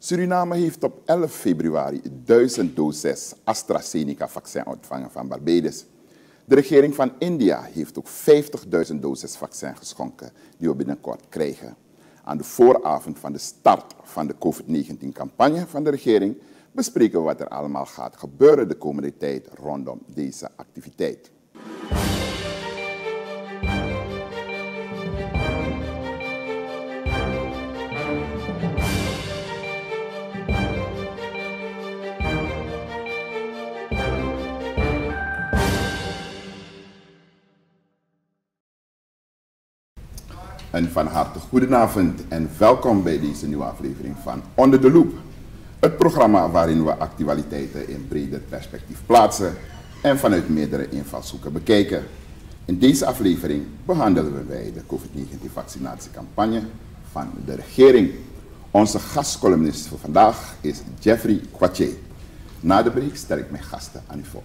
Suriname heeft op 11 februari 1000 doses AstraZeneca-vaccin ontvangen van Barbados. De regering van India heeft ook 50.000 doses vaccin geschonken die we binnenkort krijgen. Aan de vooravond van de start van de COVID-19-campagne van de regering bespreken we wat er allemaal gaat gebeuren de komende tijd rondom deze activiteit. En van harte goedenavond en welkom bij deze nieuwe aflevering van Onder de Loep. Het programma waarin we actualiteiten in breder perspectief plaatsen en vanuit meerdere invalshoeken bekijken. In deze aflevering behandelen wij de COVID-19-vaccinatiecampagne van de regering. Onze gastcolumnist voor vandaag is Jeffrey Kwache. Na de break stel ik mijn gasten aan u voor.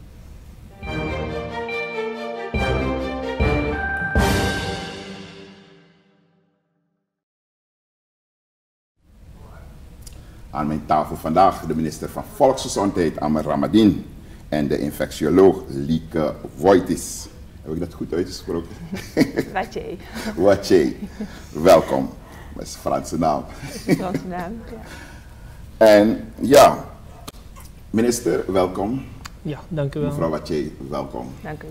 Aan mijn tafel vandaag de minister van Volksgezondheid Amer Ramadin en de infectioloog Lieke Woitis. Heb ik dat goed uitgesproken? Wache. Wache. Welkom. Dat is een Franse naam. Franse naam, ja. En ja, minister, welkom. Ja, dank u wel. Mevrouw Wache, welkom. Dank u.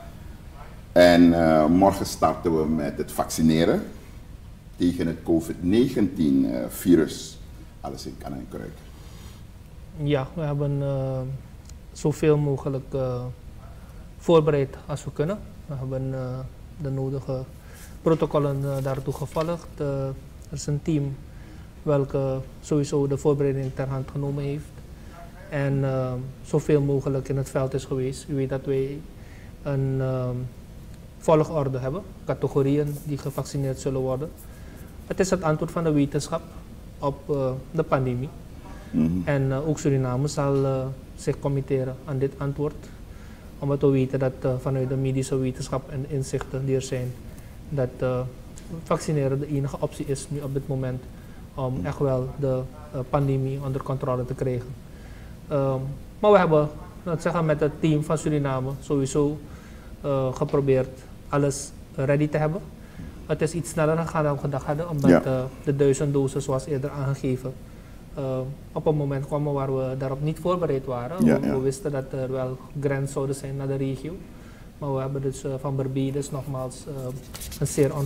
En morgen starten we met het vaccineren tegen het COVID-19-virus. Alles in kan en kruik. Ja, we hebben zoveel mogelijk voorbereid als we kunnen. We hebben de nodige protocollen daartoe gevolgd. Er is een team welke sowieso de voorbereiding ter hand genomen heeft. En zoveel mogelijk in het veld is geweest. U weet dat wij een volgorde hebben, categorieën die gevaccineerd zullen worden. Het is het antwoord van de wetenschap op de pandemie. En ook Suriname zal zich committeren aan dit antwoord. Omdat we weten dat vanuit de medische wetenschap en inzichten die er zijn, dat vaccineren de enige optie is nu op dit moment om echt wel de pandemie onder controle te krijgen. Maar we hebben, laten zeggen, met het team van Suriname sowieso geprobeerd alles ready te hebben. Het is iets sneller gegaan dan we gedacht hadden, omdat de 1000 doses zoals eerder aangegeven op een moment kwamen waar we daarop niet voorbereid waren. We wisten dat er wel grens zouden zijn naar de regio, maar we hebben dus van Barbados nogmaals een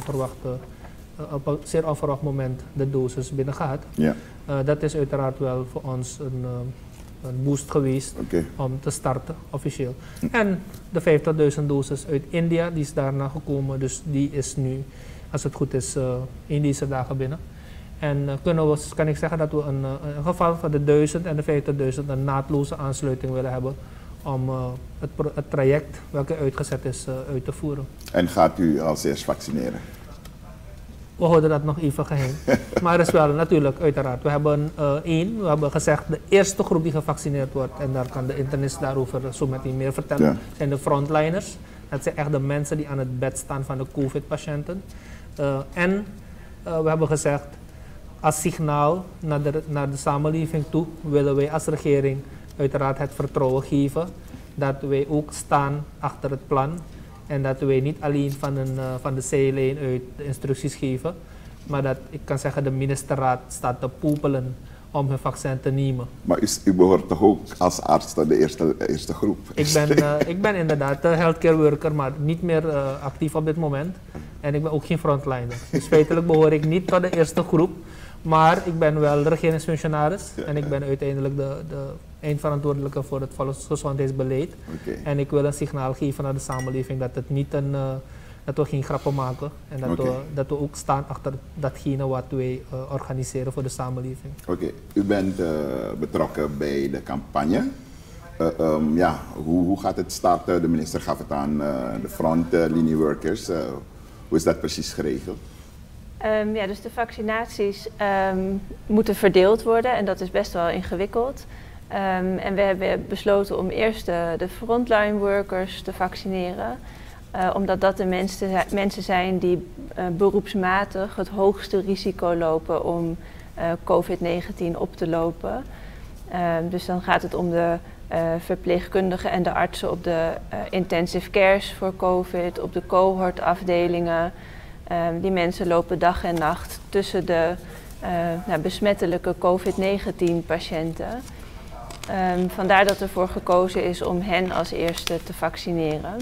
op een zeer onverwacht moment de dosis binnen gehad. Dat is uiteraard wel voor ons een boost geweest om te starten officieel. En de 50.000 doses uit India, die is daarna gekomen, dus die is nu, als het goed is, in deze dagen binnen. En kan ik zeggen dat we in geval van de 1000 en de 50.000 een naadloze aansluiting willen hebben om het traject welke uitgezet is uit te voeren. En gaat u als eerst vaccineren? We houden dat nog even geheim. Maar er is wel natuurlijk, uiteraard. We hebben gezegd de eerste groep die gevaccineerd wordt, en daar kan de internist daarover zo meteen meer vertellen, zijn de frontliners. Dat zijn echt de mensen die aan het bed staan van de COVID-patiënten. En we hebben gezegd, als signaal naar de samenleving toe, willen wij als regering uiteraard het vertrouwen geven dat wij ook staan achter het plan. En dat wij niet alleen van de zijlijn uit de instructies geven, maar dat ik kan zeggen de ministerraad staat te popelen om hun vaccin te nemen. Maar u behoort toch ook als arts tot de eerste groep? Ik ben inderdaad healthcare worker, maar niet meer actief op dit moment. En ik ben ook geen frontliner. Dus feitelijk behoor ik niet tot de eerste groep. Maar ik ben wel de regeringsfunctionaris en ik ben uiteindelijk de eindverantwoordelijke voor het volksgezondheidsbeleid. En ik wil een signaal geven naar de samenleving dat het niet dat we geen grappen maken en dat we ook staan achter datgene wat wij organiseren voor de samenleving. U bent betrokken bij de campagne. Hoe gaat het starten? De minister gaf het aan de frontlinieworkers. Hoe is dat precies geregeld? Dus de vaccinaties moeten verdeeld worden en dat is best wel ingewikkeld. En we hebben besloten om eerst de frontline workers te vaccineren. Omdat dat de mensen zijn die beroepsmatig het hoogste risico lopen om COVID-19 op te lopen. Dus dan gaat het om de verpleegkundigen en de artsen op de intensive cares voor COVID, op de cohortafdelingen. Die mensen lopen dag en nacht tussen de besmettelijke COVID-19-patiënten. Vandaar dat ervoor gekozen is om hen als eerste te vaccineren.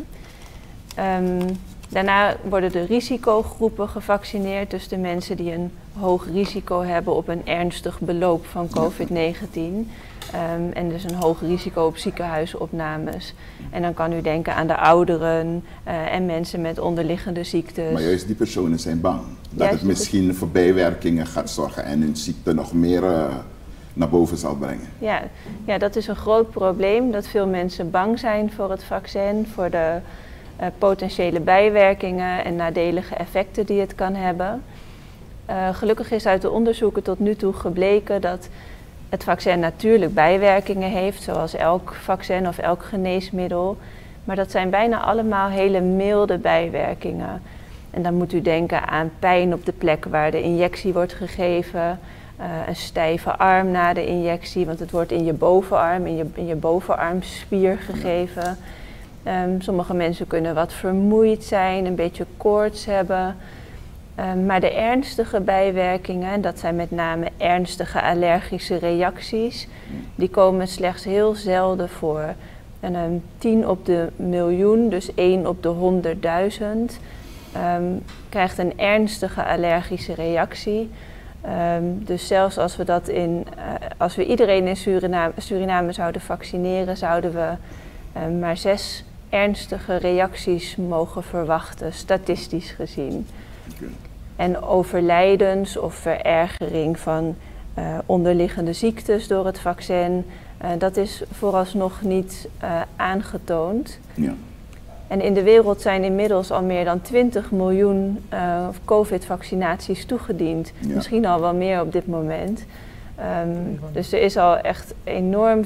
Daarna worden de risicogroepen gevaccineerd, dus de mensen die een hoog risico hebben op een ernstig beloop van COVID-19. En dus een hoog risico op ziekenhuisopnames. En dan kan u denken aan de ouderen en mensen met onderliggende ziektes. Maar juist die personen zijn bang dat het misschien voor bijwerkingen gaat zorgen en hun ziekte nog meer naar boven zal brengen. Ja, dat is een groot probleem, dat veel mensen bang zijn voor het vaccin, voor de potentiële bijwerkingen en nadelige effecten die het kan hebben. Gelukkig is uit de onderzoeken tot nu toe gebleken dat het vaccin natuurlijk bijwerkingen heeft, zoals elk vaccin of elk geneesmiddel. Maar dat zijn bijna allemaal hele milde bijwerkingen. En dan moet u denken aan pijn op de plek waar de injectie wordt gegeven, een stijve arm na de injectie, want het wordt in je bovenarm, in je bovenarmspier gegeven. Sommige mensen kunnen wat vermoeid zijn, een beetje koorts hebben. Maar de ernstige bijwerkingen, dat zijn met name ernstige allergische reacties, die komen slechts heel zelden voor. En 10 op de miljoen, dus 1 op de 100.000, krijgt een ernstige allergische reactie. Dus zelfs als we, als we iedereen in Suriname zouden vaccineren, zouden we maar 6 ernstige reacties mogen verwachten, statistisch gezien. En overlijdens of verergering van onderliggende ziektes door het vaccin, dat is vooralsnog niet aangetoond. Ja. En in de wereld zijn inmiddels al meer dan 20 miljoen COVID-vaccinaties toegediend. Ja. Misschien al wel meer op dit moment. Dus er is al echt enorm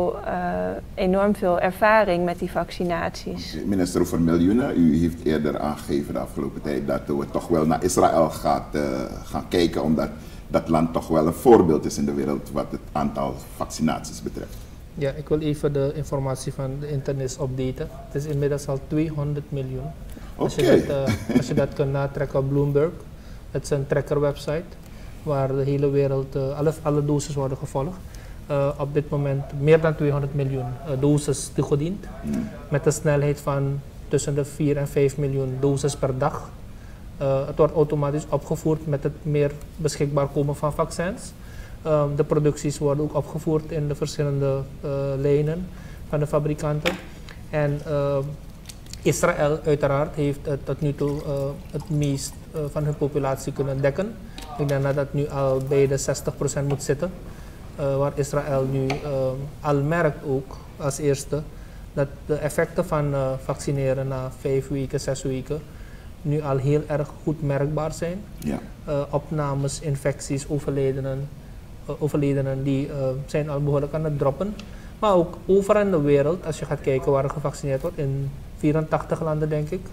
veel ervaring met die vaccinaties. Minister, over miljoenen. U heeft eerder aangegeven de afgelopen tijd dat we toch wel naar Israël gaan kijken, omdat dat land toch wel een voorbeeld is in de wereld wat het aantal vaccinaties betreft. Ja, ik wil even de informatie van de internet updaten. Het is inmiddels al 200 miljoen. Als je dat kunt natrekken op Bloomberg. Het is een tracker-website waar de hele wereld, alle doses worden gevolgd. Op dit moment meer dan 200 miljoen doses toegediend. Met een snelheid van tussen de 4 en 5 miljoen doses per dag. Het wordt automatisch opgevoerd met het meer beschikbaar komen van vaccins. De producties worden ook opgevoerd in de verschillende lijnen van de fabrikanten. En Israël uiteraard heeft tot nu toe het meest van hun populatie kunnen dekken. Ik denk dat dat nu al bij de 60% moet zitten. Waar Israël nu al merkt ook als eerste dat de effecten van vaccineren na 5 weken, 6 weken nu al heel erg goed merkbaar zijn. Ja. Opnames, infecties, overledenen die zijn al behoorlijk aan het droppen. Maar ook overal in de wereld, als je gaat kijken waar er gevaccineerd wordt, in 84 landen denk ik,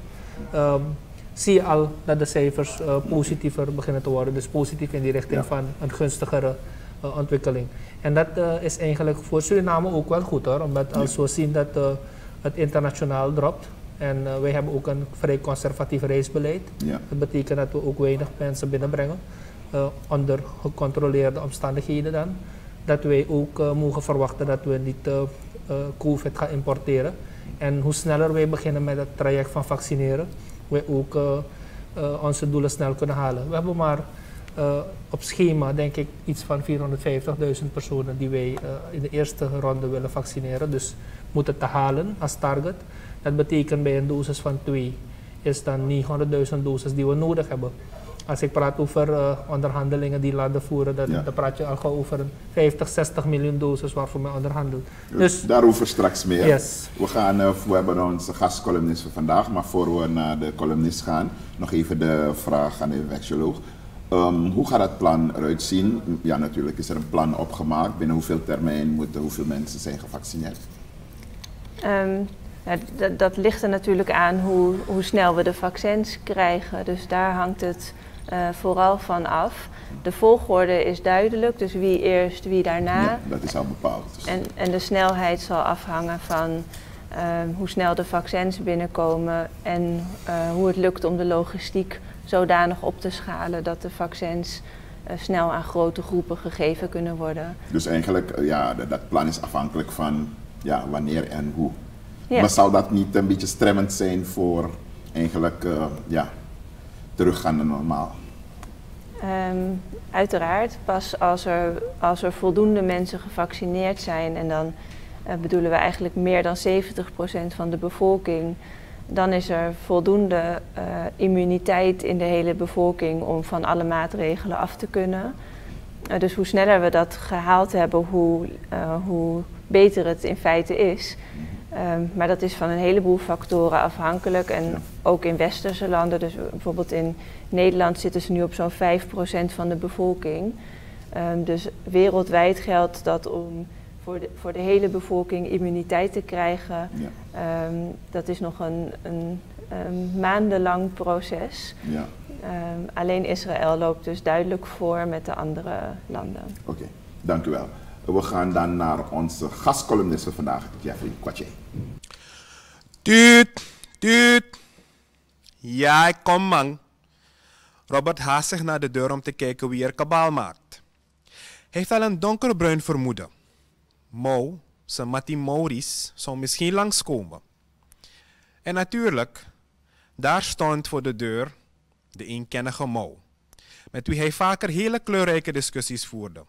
zie je al dat de cijfers positiever beginnen te worden. Dus positief in die richting van een gunstigere ontwikkeling. En dat is eigenlijk voor Suriname ook wel goed hoor, omdat als we zien dat het internationaal dropt. En wij hebben ook een vrij conservatief reisbeleid. Ja. Dat betekent dat we ook weinig mensen binnenbrengen. Onder gecontroleerde omstandigheden dan. Dat wij ook mogen verwachten dat we niet COVID gaan importeren. En hoe sneller wij beginnen met het traject van vaccineren, wij ook onze doelen snel kunnen halen. We hebben maar op schema denk ik iets van 450.000 personen die wij in de eerste ronde willen vaccineren. Dus moeten te halen als target. Dat betekent bij een dosis van 2 is dan 900.000 doses die we nodig hebben. Als ik praat over onderhandelingen die landen voeren, dan praat je al over 50, 60 miljoen doses waarvoor men onderhandelt. Dus daarover straks meer. Yes. We hebben onze gastcolumnist voor vandaag, maar voor we naar de columnist gaan, nog even de vraag aan de infectioloog. Hoe gaat het plan eruit zien? Ja, natuurlijk is er een plan opgemaakt. Binnen hoeveel termijn hoeveel mensen zijn gevaccineerd? Dat ligt er natuurlijk aan hoe snel we de vaccins krijgen. Dus daar hangt het vooral van af. De volgorde is duidelijk, dus wie eerst, wie daarna. Ja, dat is al bepaald. Dus. En de snelheid zal afhangen van hoe snel de vaccins binnenkomen en hoe het lukt om de logistiek zodanig op te schalen dat de vaccins snel aan grote groepen gegeven kunnen worden. Dus eigenlijk, dat plan is afhankelijk van wanneer en hoe. Ja. Maar zal dat niet een beetje stremmend zijn voor eigenlijk teruggaan naar normaal? Uiteraard, pas als er voldoende mensen gevaccineerd zijn en dan bedoelen we eigenlijk meer dan 70% van de bevolking, dan is er voldoende immuniteit in de hele bevolking om van alle maatregelen af te kunnen. Dus hoe sneller we dat gehaald hebben, hoe beter het in feite is. Maar dat is van een heleboel factoren afhankelijk en ook in westerse landen. Dus bijvoorbeeld in Nederland zitten ze nu op zo'n 5% van de bevolking. Dus wereldwijd geldt dat om voor de hele bevolking immuniteit te krijgen, dat is nog een maandenlang proces. Ja. Alleen Israël loopt dus duidelijk voor met de andere landen. Oké, dank u wel. We gaan dan naar onze gastcolumnist van vandaag, Jeffrey Kwache. Tuut. Ja, ik kom man. Robert haast zich naar de deur om te kijken wie er kabaal maakt. Hij heeft al een donkerbruin vermoeden. Mo, zijn Mattie Maurice, zou misschien langskomen. En natuurlijk, daar stond voor de deur de eenkennige Mo, met wie hij vaker hele kleurrijke discussies voerde.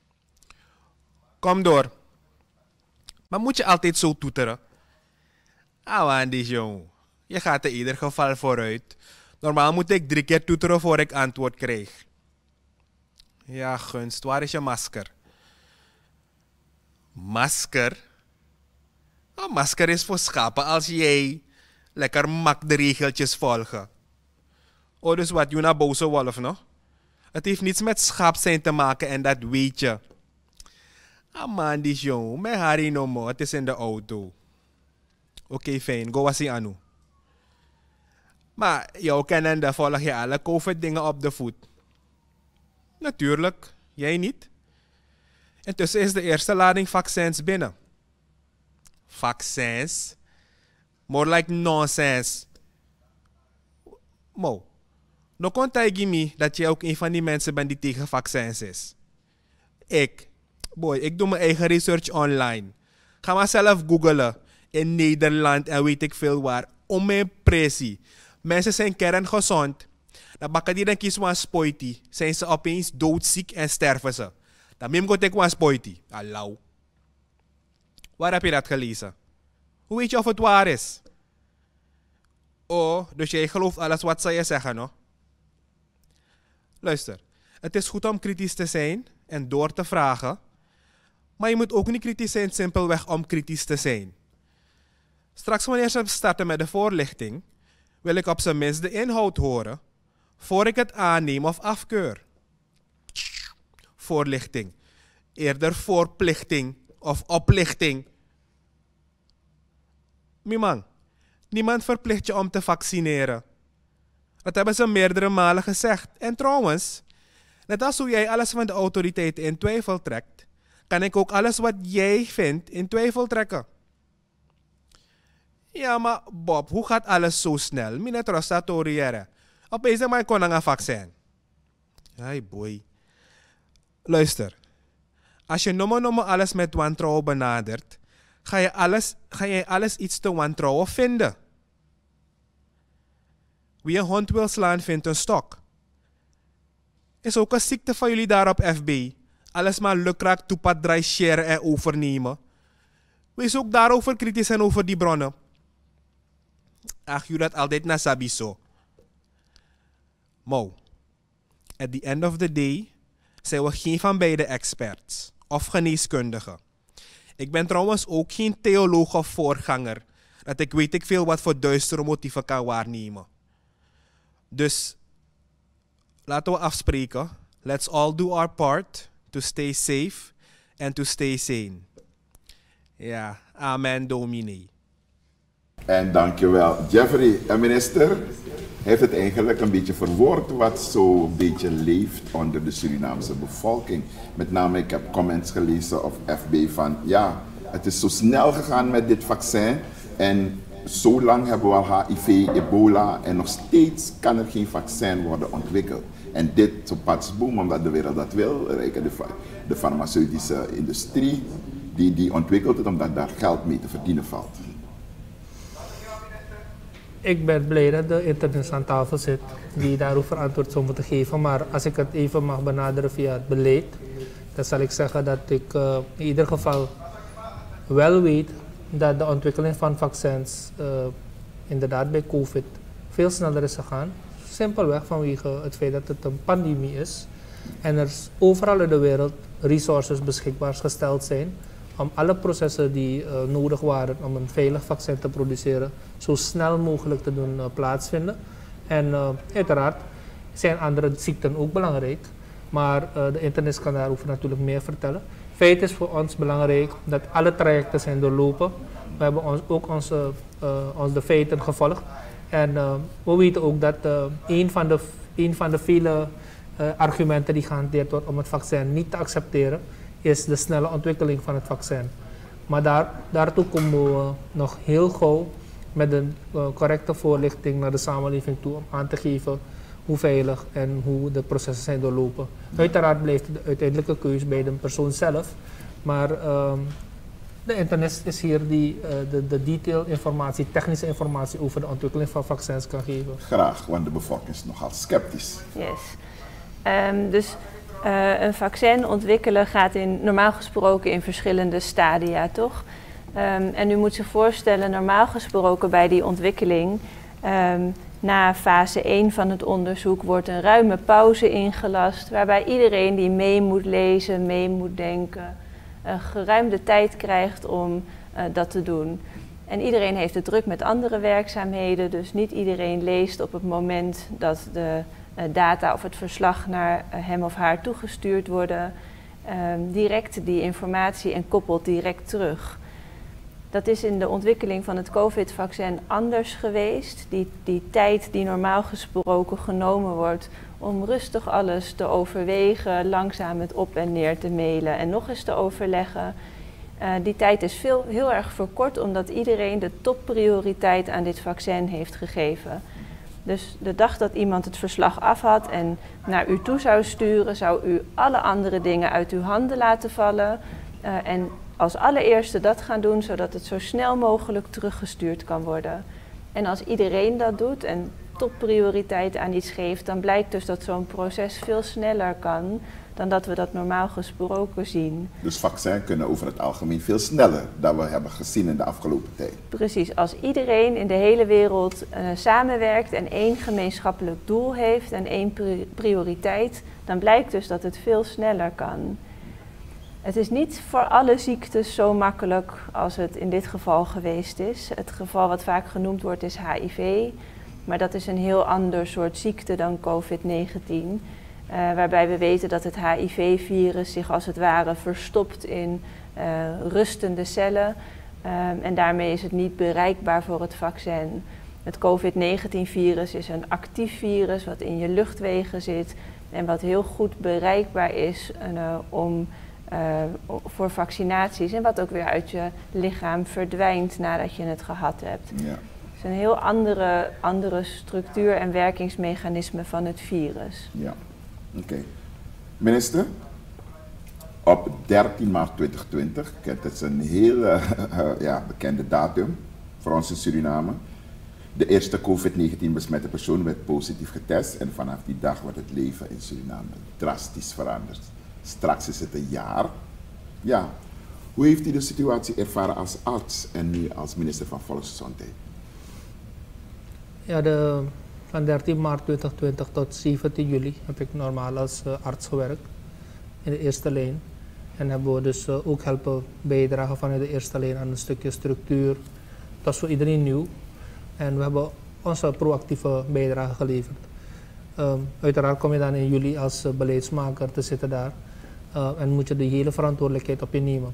Kom door. Maar moet je altijd zo toeteren? Awandi, jong. Je gaat in ieder geval vooruit. Normaal moet ik 3 keer toeteren voor ik antwoord krijg. Ja, gunst, waar is je masker? Masker? Een masker is voor schapen als jij lekker mak de regeltjes volgen. Oh, dus wat, Juna boze wolf, no? Het heeft niets met schaap zijn te maken en dat weet je. Ah man, die jong, mijn Harry no more, het is in de auto. Oké, fijn, go was ie anu. Maar jou kennende volg je alle COVID-dingen op de voet. Natuurlijk, jij niet. Intussen is de eerste lading vaccins binnen. Vaccins? More like nonsense. Mo, no kon tegen me dat jij ook een van die mensen bent die tegen vaccins is. Ik doe mijn eigen research online. Ga maar zelf googlen in Nederland en weet ik veel waar. Om mijn pressie. Mensen zijn kerngezond. Dan bakken die dan kies een spoitie. Zijn ze opeens doodziek en sterven ze. Dan mim go take een spoitie. Allau. Waar heb je dat gelezen? Hoe weet je of het waar is? Oh, dus jij gelooft alles wat ze je zeggen, no? Luister, het is goed om kritisch te zijn en door te vragen. Maar je moet ook niet kritisch zijn simpelweg om kritisch te zijn. Straks wanneer ze starten met de voorlichting, wil ik op zijn minst de inhoud horen, voor ik het aanneem of afkeur. Voorlichting. Eerder voorplichting of oplichting. Mimang, niemand verplicht je om te vaccineren. Dat hebben ze meerdere malen gezegd. En trouwens, net als hoe jij alles van de autoriteiten in twijfel trekt, kan ik ook alles wat jij vindt in twijfel trekken. Ja, maar Bob, hoe gaat alles zo snel? Minet rostatoriëren. Opeens maar ik kon een vaccin. Hey boy. Luister. Als je nomme alles met wantrouwen benadert, ga je alles iets te wantrouwen vinden. Wie een hond wil slaan, vindt een stok. Is ook een ziekte van jullie daar op FB. Alles maar lukraak toepad draai share en overnemen. Wees ook daarover kritisch en over die bronnen. Ach, jullie dat altijd na sabiso. Mo, at the end of the day zijn we geen van beide experts of geneeskundigen. Ik ben trouwens ook geen theoloog of voorganger, dat ik weet ik veel wat voor duistere motieven kan waarnemen. Dus laten we afspreken. Let's all do our part to stay safe and to stay sane. Ja, amen, dominee. En dankjewel, Jeffrey. En minister, heeft het eigenlijk een beetje verwoord wat zo een beetje leeft onder de Surinaamse bevolking. Met name, ik heb comments gelezen op FB van, ja, het is zo snel gegaan met dit vaccin en zo lang hebben we al HIV, ebola en nog steeds kan er geen vaccin worden ontwikkeld. En dit zo patsboom, omdat de wereld dat wil, de farmaceutische industrie, die ontwikkelt het omdat daar geld mee te verdienen valt. Ik ben blij dat de internist aan tafel zit die daarover antwoord zou moeten geven. Maar als ik het even mag benaderen via het beleid, dan zal ik zeggen dat ik in ieder geval wel weet dat de ontwikkeling van vaccins inderdaad bij COVID veel sneller is gegaan. Simpelweg vanwege het feit dat het een pandemie is en er overal in de wereld resources beschikbaar gesteld zijn om alle processen die nodig waren om een veilig vaccin te produceren zo snel mogelijk te doen plaatsvinden. En uiteraard zijn andere ziekten ook belangrijk, maar de internist kan daarover natuurlijk meer vertellen. Feit is voor ons belangrijk dat alle trajecten zijn doorlopen. We hebben ook de feiten gevolgd. En we weten ook dat een van de vele argumenten die gehanteerd wordt om het vaccin niet te accepteren, is de snelle ontwikkeling van het vaccin. Maar daartoe komen we nog heel gauw met een correcte voorlichting naar de samenleving toe om aan te geven hoe veilig en hoe de processen zijn doorlopen. Uiteraard blijft de uiteindelijke keuze bij de persoon zelf, maar de internist is hier die de detail informatie, technische informatie over de ontwikkeling van vaccins kan geven. Graag, want de bevolking is nogal sceptisch. Yes. Dus een vaccin ontwikkelen gaat normaal gesproken in verschillende stadia, toch? En u moet zich voorstellen, normaal gesproken bij die ontwikkeling, na fase 1 van het onderzoek wordt een ruime pauze ingelast, waarbij iedereen die mee moet lezen, mee moet denken, geruimde tijd krijgt om dat te doen. En iedereen heeft het druk met andere werkzaamheden, dus niet iedereen leest op het moment dat de data of het verslag naar hem of haar toegestuurd worden, direct die informatie en koppelt direct terug. Dat is in de ontwikkeling van het COVID-vaccin anders geweest. Die tijd die normaal gesproken genomen wordt om rustig alles te overwegen, langzaam het op en neer te mailen en nog eens te overleggen. Die tijd is heel erg verkort omdat iedereen de topprioriteit aan dit vaccin heeft gegeven. Dus de dag dat iemand het verslag af had en naar u toe zou sturen, zou u alle andere dingen uit uw handen laten vallen en als allereerste dat gaan doen, zodat het zo snel mogelijk teruggestuurd kan worden. En als iedereen dat doet en topprioriteit aan iets geeft, dan blijkt dus dat zo'n proces veel sneller kan dan dat we dat normaal gesproken zien. Dus vaccins kunnen over het algemeen veel sneller dan we hebben gezien in de afgelopen tijd. Precies, als iedereen in de hele wereld samenwerkt en één gemeenschappelijk doel heeft en één prioriteit, dan blijkt dus dat het veel sneller kan. Het is niet voor alle ziektes zo makkelijk als het in dit geval geweest is. Het geval wat vaak genoemd wordt is HIV, maar dat is een heel ander soort ziekte dan COVID-19. Waarbij we weten dat het HIV-virus zich als het ware verstopt in rustende cellen. En daarmee is het niet bereikbaar voor het vaccin. Het COVID-19-virus is een actief virus wat in je luchtwegen zit en wat heel goed bereikbaar is voor vaccinaties en wat ook weer uit je lichaam verdwijnt nadat je het gehad hebt. Ja. Het is een heel andere structuur en werkingsmechanisme van het virus. Ja, oké. Minister, op 13 maart 2020, het is een heel bekende datum voor ons in Suriname. De eerste COVID-19 besmette persoon werd positief getest en vanaf die dag wordt het leven in Suriname drastisch veranderd. Straks is het een jaar. Ja, hoe heeft u de situatie ervaren als arts en nu als minister van Volksgezondheid? Ja, van 13 maart 2020 tot 17 juli heb ik normaal als arts gewerkt in de eerste lijn. En hebben we dus ook helpen bijdragen vanuit de eerste lijn aan een stukje structuur. Dat is voor iedereen nieuw. En we hebben onze proactieve bijdrage geleverd. Uiteraard kom je dan in juli als beleidsmaker te zitten daar. En moet je de hele verantwoordelijkheid op je nemen.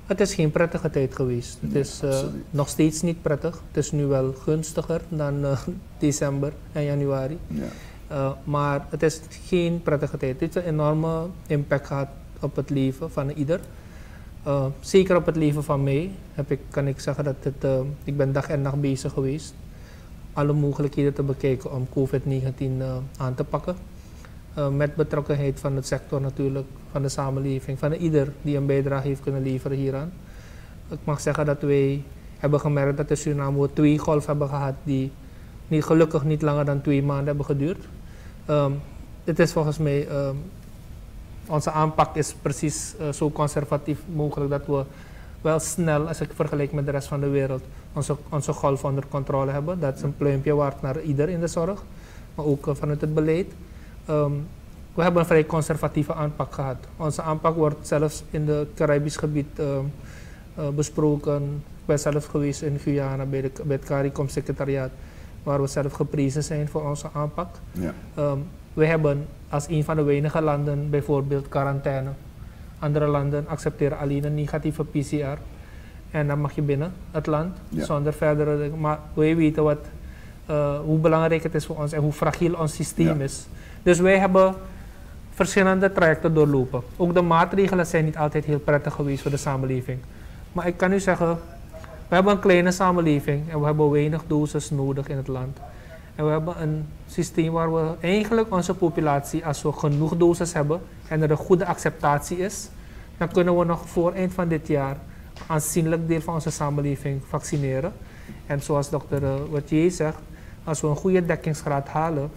Het is geen prettige tijd geweest. Het is nog steeds niet prettig. Het is nu wel gunstiger dan december en januari. Ja. Maar het is geen prettige tijd. Het heeft een enorme impact gehad op het leven van ieder. Zeker op het leven van mij kan ik zeggen dat ik ben dag en nacht bezig geweest. Alle mogelijkheden te bekijken om COVID-19 aan te pakken. Met betrokkenheid van het sector natuurlijk, van de samenleving, van ieder die een bijdrage heeft kunnen leveren hieraan. Ik mag zeggen dat wij hebben gemerkt dat in Suriname 2 golven hebben gehad die gelukkig niet langer dan 2 maanden hebben geduurd. Het is volgens mij, onze aanpak is precies zo conservatief mogelijk dat we wel snel, als ik vergelijk met de rest van de wereld, onze golf onder controle hebben. Dat is een pluimpje waard naar ieder in de zorg, maar ook vanuit het beleid. We hebben een vrij conservatieve aanpak gehad. Onze aanpak wordt zelfs in het Caribisch gebied besproken. Ik ben zelf geweest in Guyana bij het CARICOM secretariaat, waar we zelf geprezen zijn voor onze aanpak. Ja. We hebben als een van de weinige landen bijvoorbeeld quarantaine. Andere landen accepteren alleen een negatieve PCR. En dan mag je binnen het land zonder verdere. Maar wij weten hoe belangrijk het is voor ons en hoe fragiel ons systeem is. Dus wij hebben verschillende trajecten doorlopen. Ook de maatregelen zijn niet altijd heel prettig geweest voor de samenleving. Maar ik kan u zeggen, we hebben een kleine samenleving en we hebben weinig doses nodig in het land. En we hebben een systeem waar we eigenlijk onze populatie, als we genoeg doses hebben en er een goede acceptatie is, dan kunnen we nog voor eind van dit jaar een aanzienlijk deel van onze samenleving vaccineren. En zoals dokter Wattier zegt, als we een goede dekkingsgraad halen,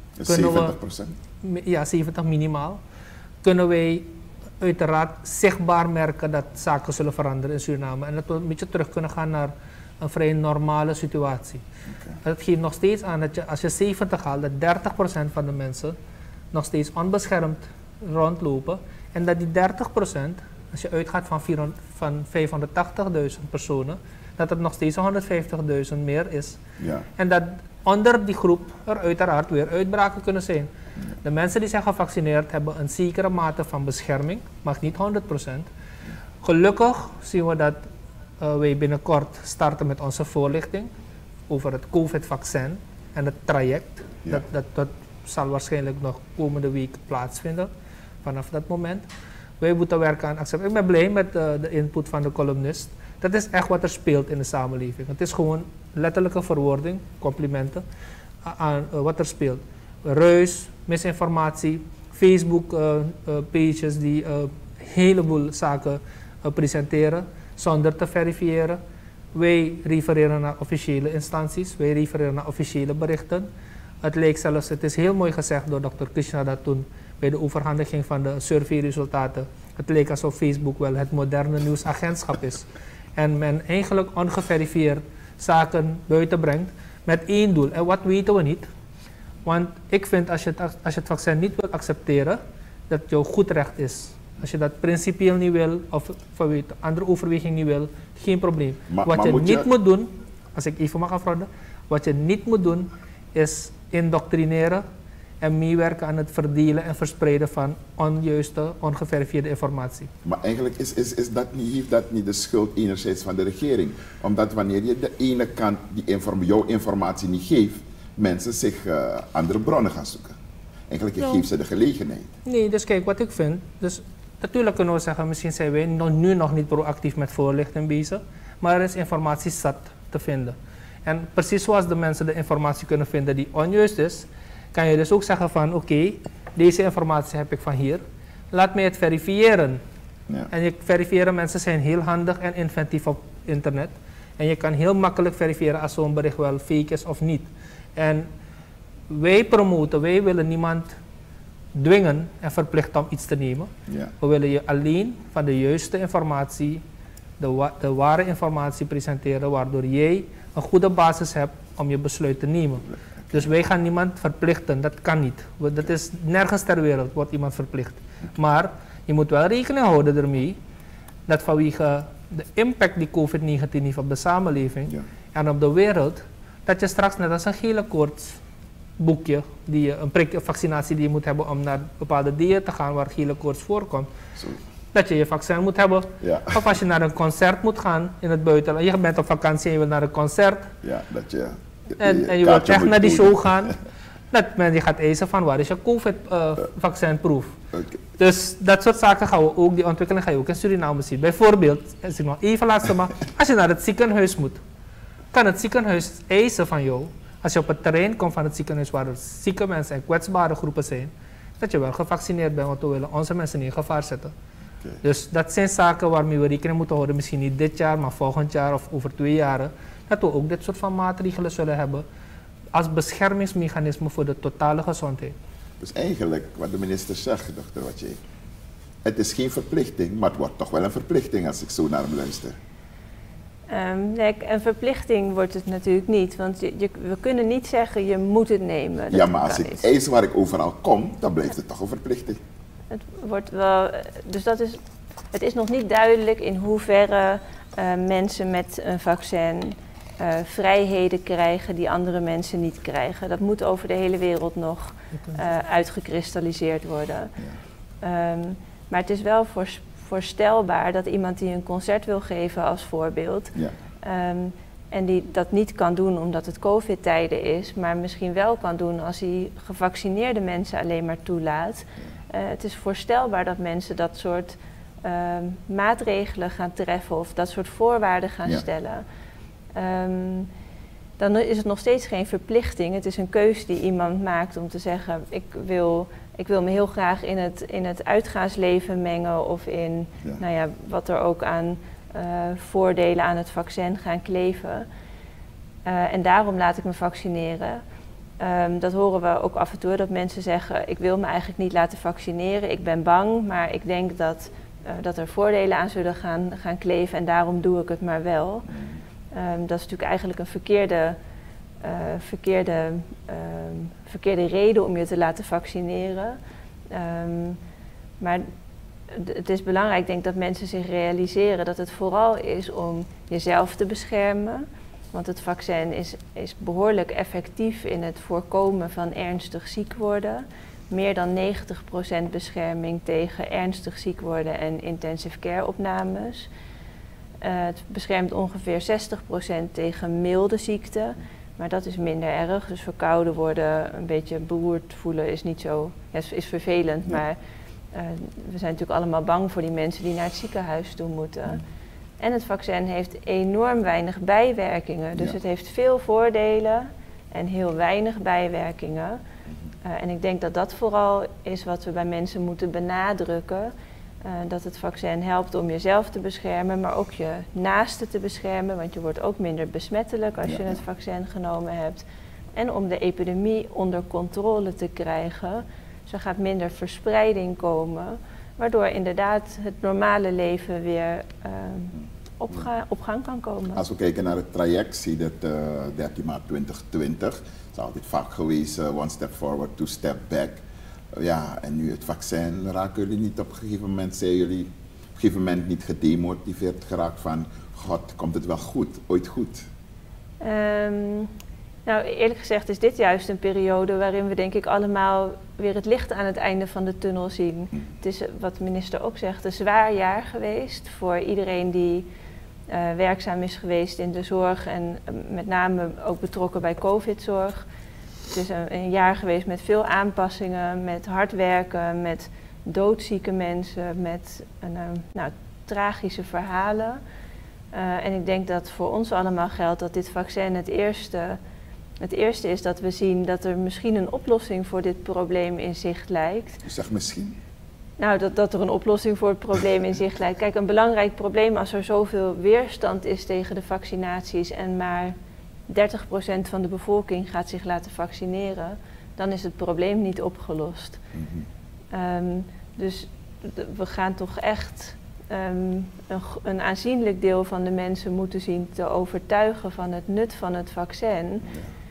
70%? Ja, 70 minimaal. Kunnen wij uiteraard zichtbaar merken dat zaken zullen veranderen in Suriname. En dat we een beetje terug kunnen gaan naar een vrij normale situatie. Het geeft nog steeds aan dat als je 70 haalt, dat 30% van de mensen nog steeds onbeschermd rondlopen. En dat die 30%, als je uitgaat van 580.000 personen, dat het nog steeds 150.000 meer is. Ja. En dat onder die groep er uiteraard weer uitbraken kunnen zijn. De mensen die zijn gevaccineerd hebben een zekere mate van bescherming, maar niet 100%. Gelukkig zien we dat wij binnenkort starten met onze voorlichting over het COVID-vaccin en het traject. Ja. Dat zal waarschijnlijk nog komende week plaatsvinden vanaf dat moment. Wij moeten werken aan acceptatie. Ik ben blij met de input van de columnist. Dat is echt wat er speelt in de samenleving. Het is gewoon letterlijke verwoording, complimenten, aan wat er speelt. Ruis, misinformatie, Facebook-pages die een heleboel zaken presenteren zonder te verifiëren. Wij refereren naar officiële instanties, wij refereren naar officiële berichten. Het leek zelfs, het is heel mooi gezegd door Dr. Krishna dat toen bij de overhandiging van de surveyresultaten, het leek alsof Facebook wel het moderne nieuwsagentschap is. En men eigenlijk ongeverifieerd zaken buiten brengt met één doel. En wat weten we niet? Want ik vind als je het vaccin niet wil accepteren, dat jouw goed recht is. Als je dat principieel niet wil of vanwege andere overweging niet wil, geen probleem. Wat je niet moet doen, als ik even mag afronden, wat je niet moet doen is indoctrineren en meewerken aan het verdelen en verspreiden van onjuiste, ongeverifieerde informatie. Maar eigenlijk heeft dat niet de schuld enerzijds van de regering. Omdat wanneer je de ene kant jouw informatie niet geeft, mensen zich andere bronnen gaan zoeken. Eigenlijk geeft ze de gelegenheid. Nee, dus kijk, wat ik vind, dus natuurlijk kunnen we zeggen, misschien zijn wij nu nog niet proactief met voorlichting bezig, maar er is informatie zat te vinden. En precies zoals de mensen de informatie kunnen vinden die onjuist is, kan je dus ook zeggen van oké, deze informatie heb ik van hier, laat mij het verifiëren. Ja. En je verifiëren, mensen zijn heel handig en inventief op internet. En je kan heel makkelijk verifiëren als zo'n bericht wel fake is of niet. En wij promoten, wij willen niemand dwingen en verplichten om iets te nemen. Ja. We willen je alleen van de juiste informatie, de ware informatie presenteren, waardoor jij een goede basis hebt om je besluit te nemen. Dus wij gaan niemand verplichten, dat kan niet. Dat is nergens ter wereld wordt iemand verplicht. Maar je moet wel rekening houden ermee dat vanwege de impact die COVID-19 heeft op de samenleving en op de wereld, dat je straks net als een gele koorts boekje, een vaccinatie die je moet hebben om naar bepaalde dieren te gaan waar gele koorts voorkomt. dat je je vaccin moet hebben. Ja. Of als je naar een concert moet gaan in het buitenland. Je bent op vakantie en je wil naar een concert. Ja, dat je... En je wilt echt naar die show gaan. Dat men je gaat eisen van waar is je COVID-vaccinproef. Okay. Dus dat soort zaken gaan we ook, die ontwikkeling ga je ook in Suriname zien. Bijvoorbeeld, als ik nog even laatste maar, als je naar het ziekenhuis moet, kan het ziekenhuis eisen van jou, als je op het terrein komt van het ziekenhuis waar er zieke mensen en kwetsbare groepen zijn, dat je wel gevaccineerd bent, want we willen onze mensen niet in gevaar zetten. Okay. Dus dat zijn zaken waarmee we rekening moeten houden, misschien niet dit jaar, maar volgend jaar of over 2 jaren, dat we ook dit soort van maatregelen zullen hebben als beschermingsmechanisme voor de totale gezondheid. Dus eigenlijk, wat de minister zegt, dokter Watje, het is geen verplichting, maar het wordt toch wel een verplichting als ik zo naar hem luister. Nee, een verplichting wordt het natuurlijk niet, want we kunnen niet zeggen je moet het nemen. Ja, maar als ik eis waar ik overal kom, dan blijft het toch een verplichting. Het wordt wel, dus het is nog niet duidelijk in hoeverre mensen met een vaccin vrijheden krijgen die andere mensen niet krijgen. Dat moet over de hele wereld nog uitgekristalliseerd worden. Ja. Maar het is wel voorstelbaar dat iemand die een concert wil geven als voorbeeld, ja. En die dat niet kan doen omdat het COVID-tijden is, maar misschien wel kan doen als hij gevaccineerde mensen alleen maar toelaat. Het is voorstelbaar dat mensen dat soort maatregelen gaan treffen of dat soort voorwaarden gaan stellen. Dan is het nog steeds geen verplichting. Het is een keus die iemand maakt om te zeggen, ik wil me heel graag in het uitgaansleven mengen of in nou ja, wat er ook aan voordelen aan het vaccin gaan kleven. En daarom laat ik me vaccineren. Dat horen we ook af en toe, dat mensen zeggen, ik wil me eigenlijk niet laten vaccineren, ik ben bang, maar ik denk dat er voordelen aan zullen gaan kleven en daarom doe ik het maar wel. Dat is natuurlijk eigenlijk een verkeerde reden om je te laten vaccineren. Maar het is belangrijk, denk ik, dat mensen zich realiseren dat het vooral is om jezelf te beschermen. Want het vaccin is behoorlijk effectief in het voorkomen van ernstig ziek worden. Meer dan 90% bescherming tegen ernstig ziek worden en intensive care opnames. Het beschermt ongeveer 60% tegen milde ziekten, maar dat is minder erg. Dus verkouden worden, een beetje beroerd voelen is niet zo, is vervelend, maar we zijn natuurlijk allemaal bang voor die mensen die naar het ziekenhuis toe moeten. En het vaccin heeft enorm weinig bijwerkingen, dus het heeft veel voordelen en heel weinig bijwerkingen. En ik denk dat dat vooral is wat we bij mensen moeten benadrukken. Dat het vaccin helpt om jezelf te beschermen, maar ook je naasten te beschermen, want je wordt ook minder besmettelijk als je het vaccin genomen hebt. En om de epidemie onder controle te krijgen, dus er gaat minder verspreiding komen, waardoor inderdaad het normale leven weer op gang kan komen. Als we kijken naar het traject, zie je dat 13 maart 2020, het is altijd vaak geweest, one step forward, two step back. Ja, en nu het vaccin, raken jullie niet op een gegeven moment, zijn jullie op een gegeven moment niet gedemotiveerd geraakt van, god, komt het wel goed, ooit goed? Nou, eerlijk gezegd is dit juist een periode waarin we denk ik allemaal weer het licht aan het einde van de tunnel zien. Het is, wat de minister ook zegt, een zwaar jaar geweest voor iedereen die werkzaam is geweest in de zorg en met name ook betrokken bij COVID-zorg. Het is een jaar geweest met veel aanpassingen, met hard werken, met doodzieke mensen, met tragische verhalen. En ik denk dat voor ons allemaal geldt dat dit vaccin het eerste is dat we zien dat er misschien een oplossing voor dit probleem in zicht lijkt. Zeg misschien. Nou, dat er een oplossing voor het probleem in zicht lijkt. Kijk, een belangrijk probleem als er zoveel weerstand is tegen de vaccinaties en maar 30% van de bevolking gaat zich laten vaccineren, dan is het probleem niet opgelost. Dus we gaan toch echt een aanzienlijk deel van de mensen moeten zien te overtuigen van het nut van het vaccin,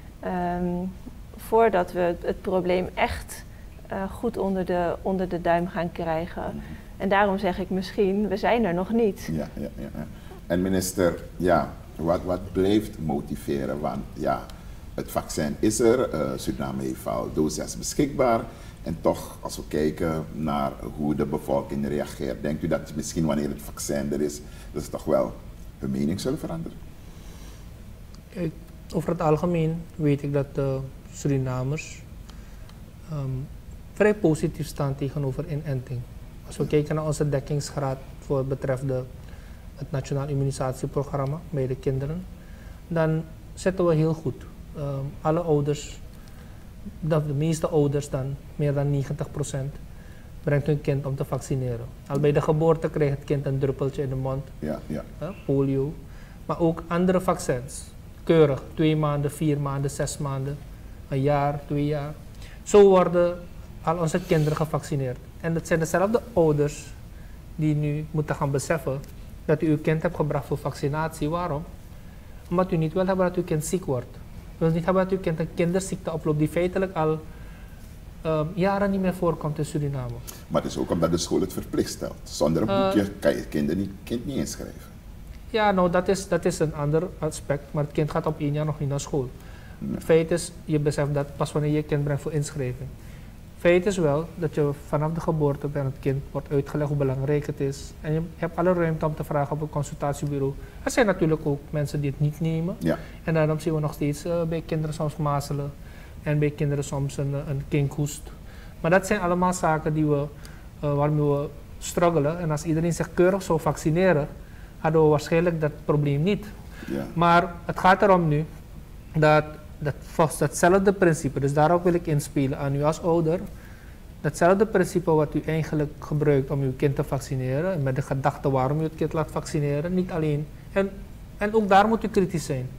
voordat we het probleem echt goed onder de duim gaan krijgen. En daarom zeg ik misschien, we zijn er nog niet. Ja. En minister, wat blijft motiveren? Want ja, het vaccin is er, Suriname heeft al doses beschikbaar En toch, als we kijken naar hoe de bevolking reageert, denkt u dat misschien wanneer het vaccin er is, dat ze toch wel hun mening zullen veranderen? Over het algemeen weet ik dat de Surinamers vrij positief staan tegenover inenting. Als we kijken naar onze dekkingsgraad voor het betreft het Nationaal Immunisatieprogramma bij de kinderen, dan zitten we heel goed. Alle ouders, de meeste ouders dan, meer dan 90%, brengt hun kind om te vaccineren. Al bij de geboorte krijgt het kind een druppeltje in de mond, polio, maar ook andere vaccins. Keurig, 2 maanden, 4 maanden, 6 maanden, een jaar, 2 jaar. Zo worden al onze kinderen gevaccineerd. En het zijn dezelfde ouders die nu moeten gaan beseffen dat u uw kind hebt gebracht voor vaccinatie. Waarom? Omdat u niet wil hebben dat uw kind ziek wordt. U wilt niet hebben dat uw kind een kinderziekte oploopt die feitelijk al jaren niet meer voorkomt in Suriname. Maar het is ook omdat de school het verplicht stelt. Zonder een boekje kan je het kind niet inschrijven. Ja, nou dat is een ander aspect, maar het kind gaat op 1 jaar nog niet naar school. Nee. Het feit is, je beseft dat pas wanneer je je kind brengt voor inschrijving. Feit is wel dat je vanaf de geboorte bij het kind wordt uitgelegd hoe belangrijk het is. En je hebt alle ruimte om te vragen op een consultatiebureau. Er zijn natuurlijk ook mensen die het niet nemen. Ja. En daarom zien we nog steeds bij kinderen soms mazelen. En bij kinderen soms een kinkhoest. Maar dat zijn allemaal zaken waarmee we struggelen. En als iedereen zich keurig zou vaccineren, hadden we waarschijnlijk dat probleem niet. Ja. Maar het gaat erom nu dat volgens datzelfde principe, dus daarop wil ik inspelen aan u als ouder, datzelfde principe wat u eigenlijk gebruikt om uw kind te vaccineren, en met de gedachte waarom u het kind laat vaccineren, niet alleen. En ook daar moet u kritisch zijn.